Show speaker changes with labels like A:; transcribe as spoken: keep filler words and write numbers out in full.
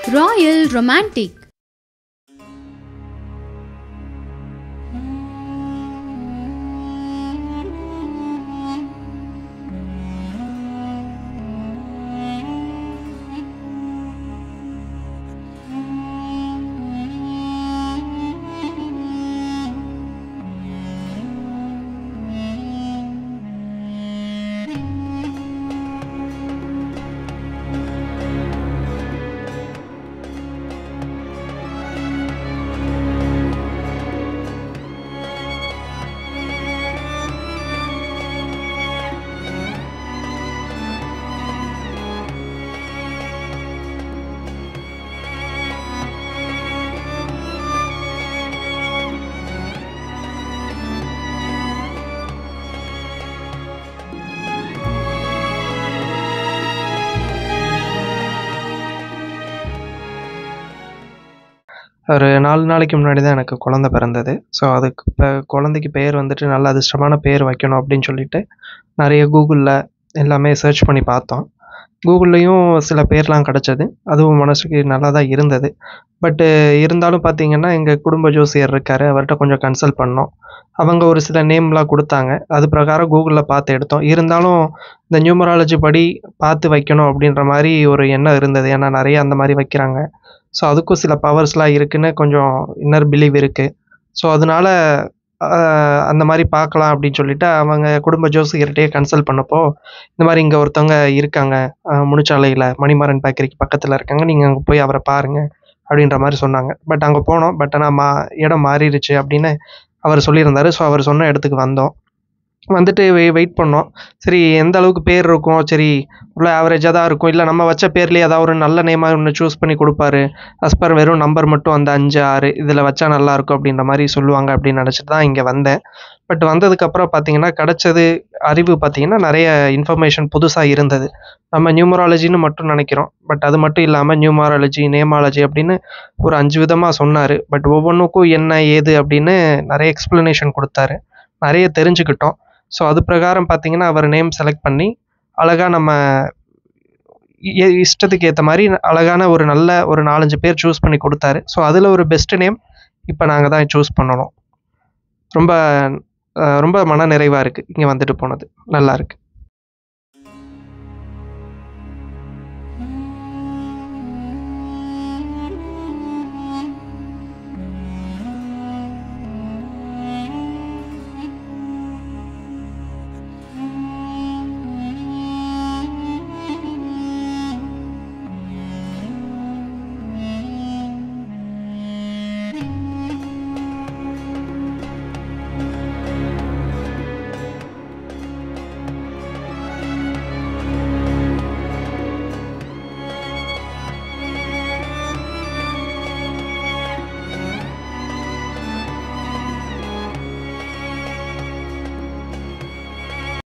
A: Royal Romantic.
B: ஒரு நாலு நாளைக்கு முன்னாடி தான் எனக்கு குழந்தை பிறந்தது. ஸோ அதுக்கு இப்போ குழந்தைக்கு பேர் வந்துட்டு நல்ல அதிர்ஷ்டமான பேர் வைக்கணும் அப்படின்னு சொல்லிட்டு நிறைய கூகுளில் எல்லாமே சர்ச் பண்ணி பார்த்தோம். கூகுள்லேயும் சில பேர்லாம் கிடச்சது. அதுவும் மனசுக்கு நல்லா தான் இருந்தது. பட்டு இருந்தாலும் பார்த்தீங்கன்னா எங்கள் குடும்ப ஜோசியர் இருக்கார், அவர்கிட்ட கொஞ்சம் கன்சல்ட் பண்ணோம். அவங்க ஒரு சில நேம்லாம் கொடுத்தாங்க. அது பிரகாரம் கூகுளில் பார்த்து எடுத்தோம். இருந்தாலும் இந்த நியூமராலஜி படி பார்த்து வைக்கணும் அப்படின்ற மாதிரி ஒரு எண்ணம் இருந்தது. ஏன்னா நிறைய அந்த மாதிரி வைக்கிறாங்க. ஸோ அதுக்கும் சில பவர்ஸ்லாம் இருக்குன்னு கொஞ்சம் இன்னர் பிலீவ் இருக்குது. ஸோ அதனால ஆஹ், அந்த மாதிரி பார்க்கலாம் அப்படின்னு சொல்லிட்டு அவங்க குடும்ப ஜோசியர்கிட்டயே கன்சல்ட் பண்ணப்போ, இந்த மாதிரி இங்கே ஒருத்தவங்க இருக்காங்க, ஆஹ், முனிச்சாலையில் மணிமாறன் பேக்கரிக்கு பக்கத்தில் இருக்காங்க, நீங்கள் அங்கே போய் அவரை பாருங்க அப்படின்ற மாதிரி சொன்னாங்க. பட் அங்கே போனோம். பட் ஆனால் மா இடம் மாறிடுச்சு அப்படின்னு அவர் சொல்லியிருந்தாரு. ஸோ அவர் சொன்ன இடத்துக்கு வந்தோம். வந்துட்டு வெய் வெயிட் பண்ணோம். சரி எந்த அளவுக்கு பேர் இருக்கும், சரி இவ்வளோ ஆவரேஜாக தான் இருக்கும், இல்லை நம்ம வச்ச பேர்லேயே ஏதாவது ஒரு நல்ல நேமாக ஒன்று சூஸ் பண்ணி கொடுப்பாரு, அஸ்பர் வெறும் நம்பர் மட்டும் அந்த அஞ்சு ஆறு இதில் வச்சா நல்லாயிருக்கும் அப்படின்ற மாதிரி சொல்லுவாங்க அப்படின்னு நினச்சிட்டு தான் இங்கே வந்தேன். பட் வந்ததுக்கப்புறம் பார்த்தீங்கன்னா கிடச்சது அறிவு பார்த்தீங்கன்னா நிறைய இன்ஃபர்மேஷன் புதுசாக இருந்தது. நம்ம நியூமராலஜின்னு மட்டும் நினைக்கிறோம். பட் அது மட்டும் இல்லாமல் நியூமராலஜி, நேமாலஜி அப்படின்னு ஒரு அஞ்சு விதமாக சொன்னார். பட் ஒவ்வொன்றுக்கும் என்ன ஏது அப்படின்னு நிறைய எக்ஸ்ப்ளனேஷன் கொடுத்தாரு. நிறைய தெரிஞ்சுக்கிட்டோம். ஸோ அது பிரகாரம் பார்த்தீங்கன்னா அவர் நேம் செலக்ட் பண்ணி அழகாக நம்ம இ- இஷ்டத்துக்கு ஏற்ற மாதிரி அழகான ஒரு நல்ல ஒரு நாலஞ்சு பேர் சூஸ் பண்ணி கொடுத்தாரு. ஸோ அதில் ஒரு பெஸ்ட் நேம் இப்போ நாங்கள் தான் சூஸ் பண்ணணும். ரொம்ப அஹ், ரொம்ப மன நிறைவாக இருக்குது இங்கே வந்துட்டு போனது. நல்லா இருக்கு.